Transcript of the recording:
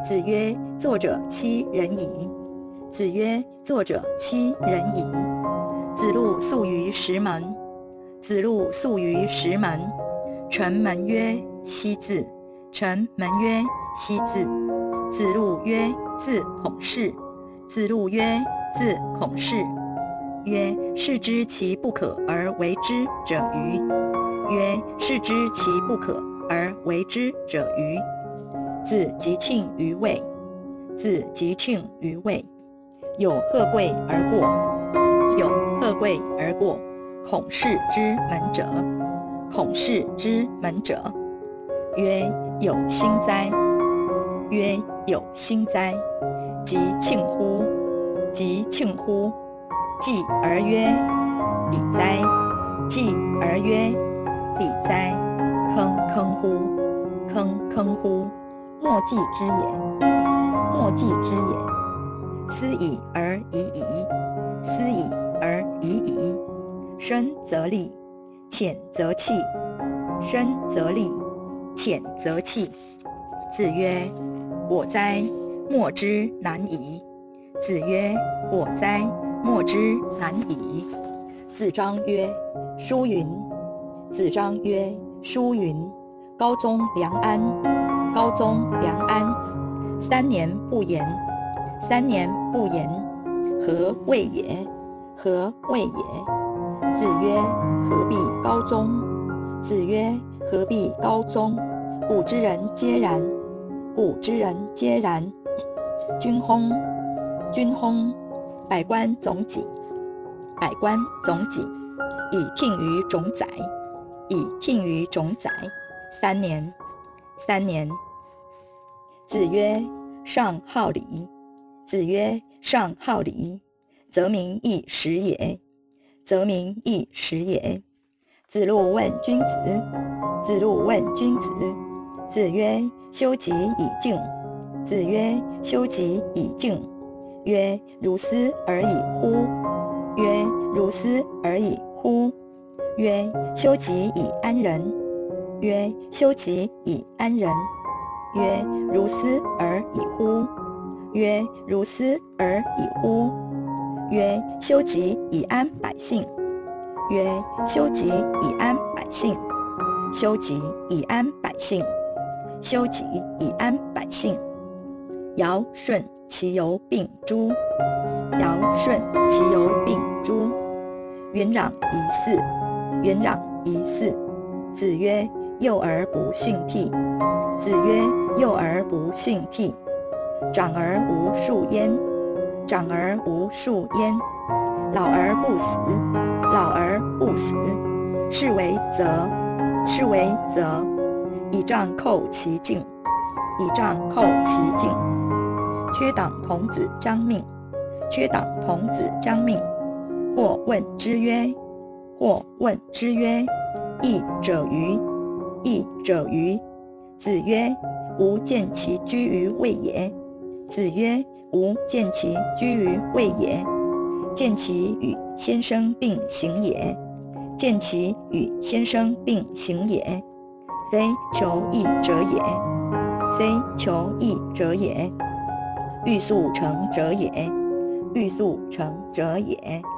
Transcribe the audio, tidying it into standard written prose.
子曰：作者欺人矣。子曰：作者欺人矣。子路宿于石门。子路宿于石门。城门曰：西字。城门曰：西字。子路曰：字孔氏。子路曰：字孔氏。曰：士之其不可而为之者愚。曰：士之其不可而为之者愚。子及庆于卫。子及庆于卫。有鹤贵而过。有鹤贵而过，孔氏之门者。孔氏之门者。曰：有心哉！曰：有心哉！及庆乎！及庆乎！继而曰：彼哉！继而曰：彼哉！坑坑乎！坑坑乎！莫继之也！莫继之也！斯已而已矣！斯已而已矣！深则利，浅则弃。深则利，浅则弃。子曰：果哉，莫之难矣！子曰：果哉，莫之难矣！子张曰：书云。子张曰：书云。高宗良安。高宗良安。3年不言。3年不言。何谓也？何谓也？子曰：何必高宗？子曰：何必高宗？古之人皆然。古之人皆然。君薨。君薨。百官总己。百官总己。以听于冢宰。以听于冢宰。3年。3年。子曰：上好礼。子曰：上好礼，则民亦时也。则民亦时也。子路问君子。子路问君子。子曰：修己以敬。子曰：修己以敬。曰：如斯而已乎！曰：如斯而已乎！曰：修己以安人。曰：修己以安人。曰：如斯而已乎！曰：如斯而已乎！曰：修己以安百姓。曰：修己以安百姓。修己以安百姓。修己以安百姓。尧舜其犹并诸。尧舜其犹并诸。元攘夷四。元攘夷四。子曰：幼而不训悌。子曰：幼而不训悌。长而无数焉。长而无数焉。老而不死。老而不死。是为则。是为则。以杖寇其颈。以杖寇其颈。缺党童子将命。缺党童子将命。或问之曰：或问之曰：义者愚。义者愚。子曰：吾见其居于卫也。子曰：吾见其居于卫也。见其与先生并行也。见其与先生并行也。非求义者也。非求义者也。欲速成者也。欲速成者也。